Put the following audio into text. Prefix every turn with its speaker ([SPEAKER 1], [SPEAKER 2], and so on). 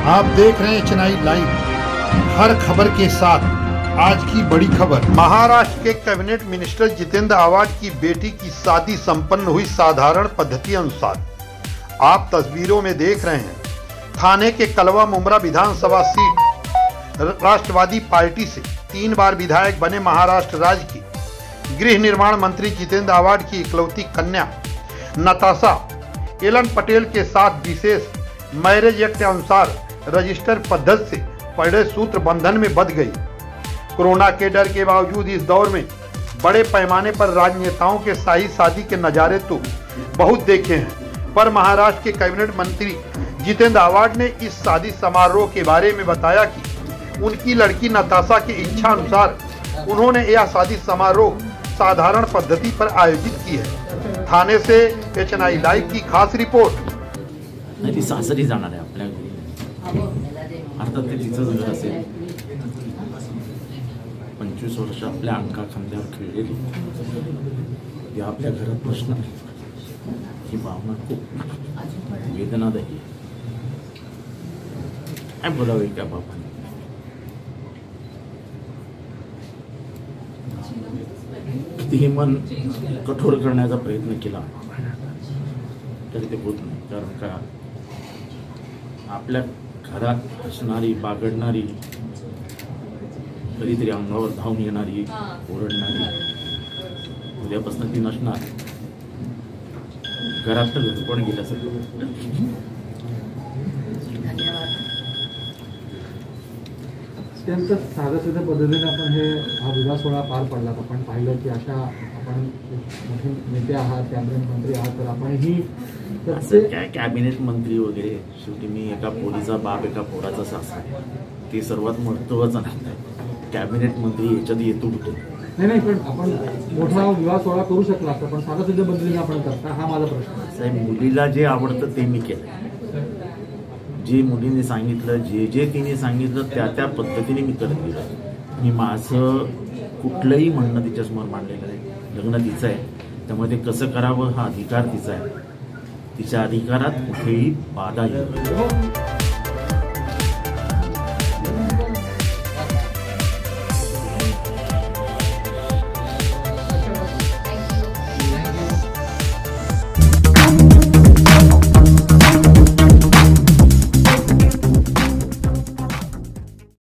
[SPEAKER 1] आप देख रहे हैं चेन्नई लाइव, हर खबर के साथ आज की बड़ी खबर। महाराष्ट्र के कैबिनेट मिनिस्टर जितेंद्र आवाड की बेटी की शादी संपन्न हुई साधारण पद्धति अनुसार। आप तस्वीरों में देख रहे हैं थाने के कलवा मुमरा विधानसभा सीट राष्ट्रवादी पार्टी से 3 बार विधायक बने महाराष्ट्र राज्य की गृह निर्माण मंत्री जितेंद्र आवाड की इकलौती कन्या नताशा एलन पटेल के साथ विशेष मैरिज एक्ट अनुसार रजिस्टर पद्धति से पड़े सूत्र बंधन में बंध गई। कोरोना के डर के बावजूद इस दौर में बड़े पैमाने पर राजनेताओं के शाही शादी के नज़ारे तो बहुत देखे हैं, पर महाराष्ट्र के कैबिनेट मंत्री जितेंद्र आवाड ने इस शादी समारोह के बारे में बताया कि उनकी लड़की नताशा की इच्छा अनुसार उन्होंने यह शादी समारोह साधारण पद्धति पर आयोजित की है। थाने से चेन्नई लाइव की खास रिपोर्ट।
[SPEAKER 2] ती सासरी जाणार आहे आपल्या घरी, अर्थात ते तिचंच घर असेल। 25 वर्ष आपल्या अंका खांद्यावर खेळलेली ती आपल्या घरात प्रश्न ही भावना खूप वेदनादायी आहे। काय बोलावे त्या बापाने? कितीही मन कठोर करण्याचा प्रयत्न केला तरी ते होत नाही, कारण का आपल्या घरात असणारी बागडणारी, कधीतरी अंगावर धावून येणारी, ओरडणारी, उद्यापासून ती नसणार। घरात तर पण गेल्यासारखं।
[SPEAKER 3] अत्यंत साध्या पद्धतीने आपण हा विवाह सोहळा पार पडला। आपण पाहिलं की अशा आपण मोठे नेते आहात, कॅबिनेट मंत्री आहात, तर आपण ही
[SPEAKER 2] काय कॅबिनेट मंत्री वगैरे, शेवटी मी एका पोरीचा बाप, एका पोराचा सासरा आहे, ते सर्वात महत्त्वाचं नाही। कॅबिनेट मंत्री याच्यात येतो कुठे?
[SPEAKER 3] नाही, पण आपण मोठा विवाह सोहळा करू शकला असता, पण साध्या पद्धतीने आपण करता, हा माझा प्रश्न आहे।
[SPEAKER 2] साहेब, मुलीला जे आवडतं ते मी केलं, जे मुलीने सांगितलं, जे तिने सांगितलं त्या पद्धतीने मी करत गेलो। मी माझं कुठलंही म्हणणं तिच्यासमोर मांडलेलं आहे। लग्न तिचं आहे, त्यामुळे ते कसं करावं हा अधिकार तिचा आहे। तिच्या अधिकारात कुठेही बाधा येईल